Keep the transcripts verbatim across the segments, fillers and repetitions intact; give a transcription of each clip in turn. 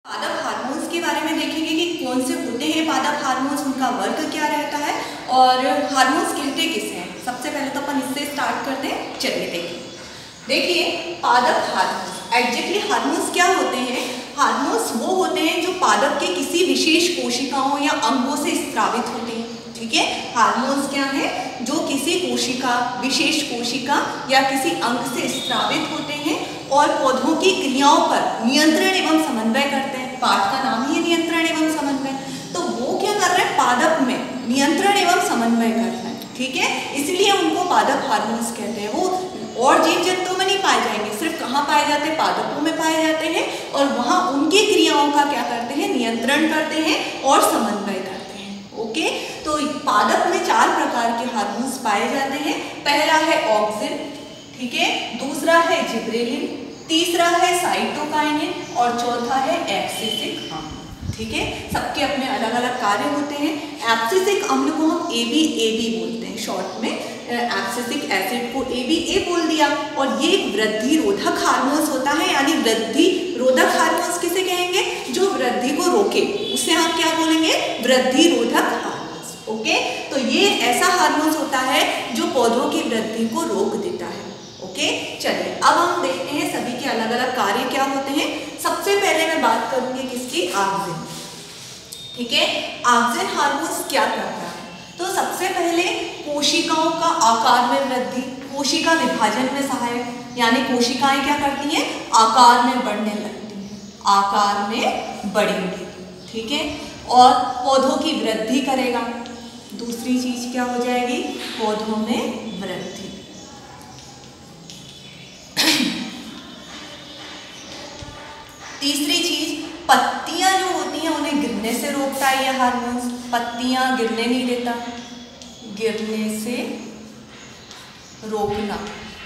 पादप हार्मोन्स के बारे में देखेंगे कि कौन से होते हैं पादप हार्मोन्स, उनका वर्क क्या रहता है और हार्मोन्स कहते किसे हैं। सबसे पहले तो अपन इससे स्टार्ट करते हैं, चलिए देखिए। देखिए पादप हार्मोन्स, एग्जैक्टली हार्मोन्स क्या होते हैं। हार्मोन्स वो होते हैं जो पादप के किसी विशेष कोशिकाओं या अंगों से स्रावित होते हैं। ठीक है, हार्मोन्स क्या है, जो किसी कोशिका, विशेष कोशिका या किसी अंग से स्रावित होते हैं और पौधों की क्रियाओं पर नियंत्रण एवं समन्वय करते हैं। पाठ का नाम ही है नियंत्रण एवं समन्वय। तो वो क्या कर रहे हैं, पादप में नियंत्रण एवं समन्वय कर रहे हैं। ठीक है, इसलिए उनको पादप हार्मोन्स कहते हैं। वो और जीव जंतुओं में नहीं पाए जाएंगे, सिर्फ कहाँ पाए जाते हैं, पादपों में पाए जाते हैं और वहाँ उनकी क्रियाओं का क्या करते हैं, नियंत्रण करते हैं और समन्वय करते हैं। ओके, तो पादप में चार प्रकार के हार्मोन्स पाए जाते हैं। पहला है ऑक्सिन, ठीक है, दूसरा है जिब्रेलिन, तीसरा है साइटोकाइनिन और चौथा है एब्सिसिक अम्ल। ठीक है, सबके अपने अलग अलग कार्य होते हैं। एब्सिसिक अम्ल को हम ए बी ए बी बोलते हैं शॉर्ट में, एब्सिसिक एसिड को ए बी ए बोल दिया। और ये वृद्धि रोधक हार्मोन्स होता है, यानी वृद्धि रोधक हार्मोन्स किसे कहेंगे, जो वृद्धि को रोके, उसे हम क्या बोलेंगे, वृद्धि रोधक हार्मोन्स। ओके, तो ये ऐसा हार्मोन्स होता है जो पौधों की वृद्धि को रोक देता है। ओके, चलिए अब हम देखते हैं सभी के अलग अलग कार्य क्या होते हैं। सबसे पहले मैं बात करूंगी किसकी, ऑक्सिन। ठीक है, ऑक्सिन हार्मोन्स क्या करता है, तो सबसे पहले कोशिकाओं का आकार में वृद्धि, कोशिका विभाजन में सहायक, यानी कोशिकाएं क्या करती हैं, आकार में बढ़ने लगती हैं, आकार में बढ़ेंगी। ठीक है, और पौधों की वृद्धि करेगा। दूसरी चीज क्या हो जाएगी, पौधों में वृद्धि। तीसरी चीज, पत्तियां जो होती हैं उन्हें गिरने से रोकता है यह हार्मोन्स। पत्तियां गिरने नहीं देता, गिरने से रोकना।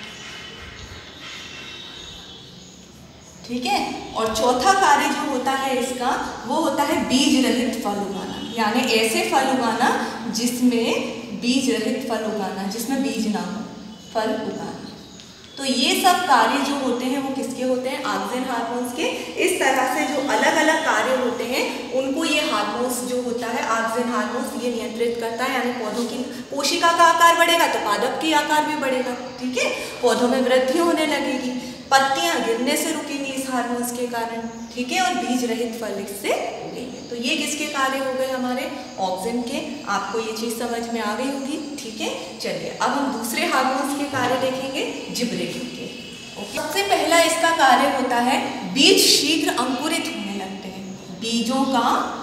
ठीक है, और चौथा कार्य जो होता है इसका, वो होता है बीज रहित फल उगाना, यानी ऐसे फल उगाना जिसमें बीज रहित फल उगाना, जिसमें बीज ना हो, फल उगाना। तो ये सब कार्य जो होते हैं वो किसके होते हैं, ऑक्सिन हार्मोन्स के। इस तरह से जो अलग अलग कार्य होते हैं उनको ये हार्मोन्स जो होता है, ऑक्सिन हार्मोन्स, ये नियंत्रित करता है। यानी पौधों की कोशिका का आकार बढ़ेगा तो पादप की आकार भी बढ़ेगा। ठीक है, पौधों में वृद्धि होने लगेगी, पत्तियां गिरने से रुकेंगी इस हार्मोन्स के कारण। ठीक है, और बीज रहित फल इससे उगेंगे। तो ये किसके कार्य हो गए, हमारे ऑक्सिन के। आपको ये चीज समझ में आ गई होगी। ठीक है, चलिए अब हम दूसरे हार्मोन्स के कार्य देखेंगे, जिब्रेलिन के। ओके, सबसे पहला इसका कार्य होता है बीज शीघ्र अंकुरित होने लगते हैं, बीजों का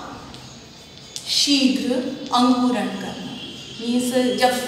शीघ्र अंकुरण करना। मीन्स जब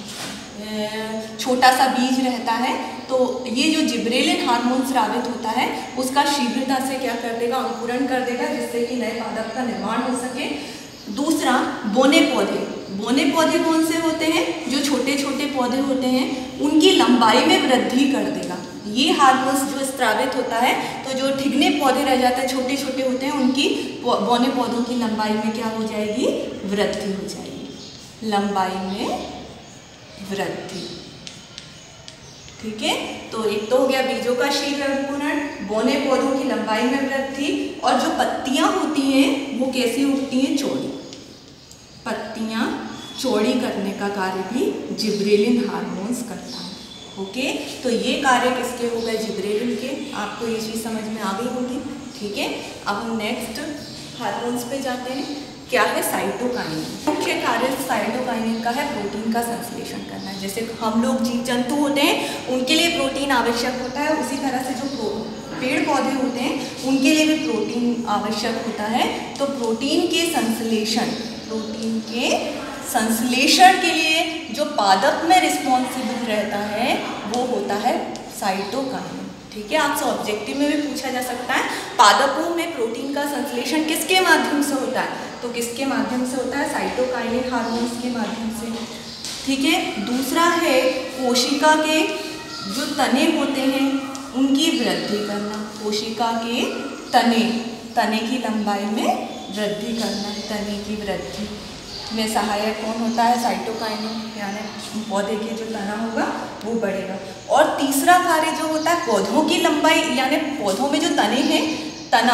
छोटा सा बीज रहता है तो ये जो जिब्रेलिन हार्मोन स्रावित होता है उसका शीघ्रता से क्या कर देगा, अंकुरण कर देगा, जिससे कि नए पादप का निर्माण हो सके। दूसरा, बोने पौधे। बोने पौधे कौन से होते हैं, जो छोटे छोटे पौधे होते हैं उनकी लंबाई में वृद्धि कर देगा। ये हार्मोन्स जो स्रावित होता है तो जो ठिगने पौधे रह जाते हैं, छोटे छोटे होते हैं, उनकी बोने पौधों की लंबाई में क्या हो जाएगी, वृद्धि हो जाएगी, लंबाई में वृद्धि। ठीक है, तो एक तो हो गया बीजों का शीघ्र अंकुरण, बोने पौधों की लंबाई में वृद्धि, और जो पत्तियां होती हैं वो कैसी उगती हैं, चौड़ी। पत्तियां चौड़ी करने का कार्य भी जिब्रेलिन हार्मोन्स करता है। ओके, तो ये कार्य किसके हो गए, जिब्रेलिन के। आपको ये चीज़ समझ में आ गई होगी। ठीक है, अब हम नेक्स्ट हार्मोन्स पे जाते हैं। क्या है, साइटोकाइनिन। मुख्य कार्य साइटोकाइनिन का है प्रोटीन का संश्लेषण करना। जैसे हम लोग जीव जंतु होते हैं उनके लिए प्रोटीन आवश्यक होता है, उसी तरह से जो पेड़ पौधे होते हैं उनके लिए भी प्रोटीन आवश्यक होता है। तो प्रोटीन के संश्लेषण, प्रोटीन के संश्लेषण के लिए जो पादप में रिस्पॉन्सिबल रहता है वो होता है साइटोकाइनिन। ठीक है, आपसे ऑब्जेक्टिव में भी पूछा जा सकता है, पादपों में प्रोटीन का संश्लेषण किसके माध्यम से होता है, तो किसके माध्यम से होता है, साइटोकाइनिन हार्मोन्स के माध्यम से। ठीक है, दूसरा है कोशिका के जो तने होते हैं उनकी वृद्धि करना। कोशिका के तने, तने की लंबाई में वृद्धि करना, तने की वृद्धि में सहायक कौन होता है, साइटोकाइनिन, यानी पौधे के जो तना होगा वो बढ़ेगा। और तीसरा कार्य जो होता है पौधों की लंबाई, यानी पौधों में जो तने हैं, तना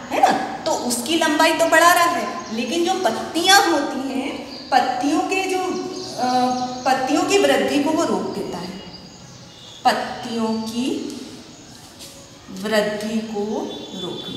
है ना, तो उसकी लंबाई तो बढ़ा रहा है, लेकिन जो पत्तियां होती हैं, पत्तियों के जो आ, पत्तियों की वृद्धि को वो रोक देता है, पत्तियों की वृद्धि को रोकना।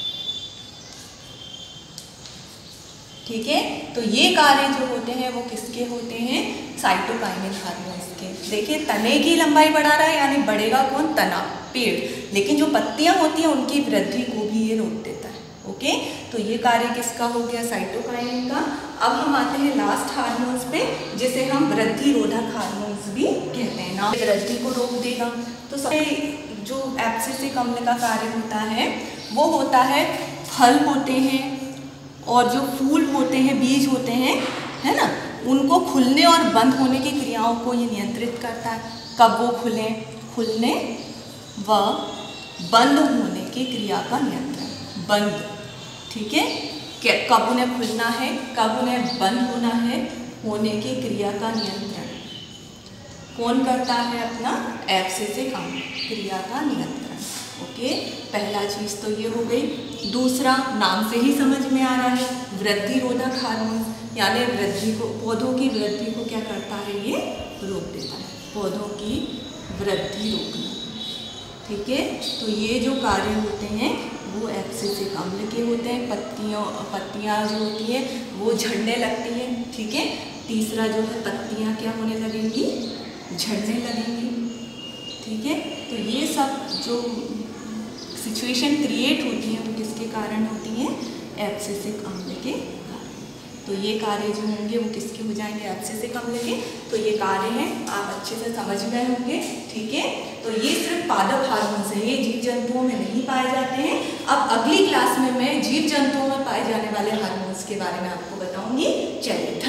ठीक है, तो ये कार्य जो होते हैं वो किसके होते हैं? साइटोकाइनिन हार्मोन्स के। देखिए, तने की लंबाई बढ़ा रहा है, यानी बढ़ेगा कौन? तना, पेड़, लेकिन जो पत्तियां होती हैं उनकी वृद्धि को भी ये रोक देता है। ओके, तो ये कार्य किसका हो गया? साइटोकाइनिन का। अब हम आते हैं लास्ट हार्मोन्स पे, जिसे हम वृद्धि रोधक हार्मोन्स भी कहते हैं। ना वृद्धि को रोक देगा। तो सबसे जो एब्सिसिक अम्ल का कार्य होता है वो होता है, फल होते हैं और जो फूल होते हैं, बीज होते हैं, है ना, उनको खुलने और बंद होने की क्रियाओं को ये नियंत्रित करता है। कब वो खुले? खुलने व बंद होने की क्रिया का नियंत्रण। बंद, ठीक है, कब उन्हें खुलना है, कब उन्हें बंद होना है, होने की क्रिया का नियंत्रण कौन करता है? अपना एब्सिसिक अम्ल, क्रिया का नियंत्रण। ओके, पहला चीज तो ये हो गई। दूसरा, नाम से ही समझ में आ रहा है, वृद्धि रोधक हार्मोन, यानी वृद्धि को, पौधों की वृद्धि को क्या करता है? ये रोक देता है, पौधों की वृद्धि रोकना। ठीक है, तो ये जो कार्य होते हैं वो एब्सिसिक अम्ल के होते हैं। पत्तियों पत्तियाँ जो होती है वो झड़ने लगती है। ठीक है, तीसरा जो है, पत्तियाँ क्या होने लगेंगी? झड़ने लगेंगी। ठीक है, तो ये सब जो सिचुएशन क्रिएट होती है वो किसके कारण होती हैं? एब्सिसिक अम्ल के कारण। तो ये कार्य जो होंगे वो किसके हो जाएंगे? एब्सिसिक अम्ल के। तो ये कार्य हैं, आप अच्छे से समझ गए होंगे। ठीक है, तो ये सिर्फ पादप हार्मोन्स हैं, ये जीव जंतुओं में नहीं पाए जाते हैं। अब अगली क्लास में मैं जीव जंतुओं में पाए जाने वाले हार्मोन्स के बारे में आपको बताऊंगी। चलिए।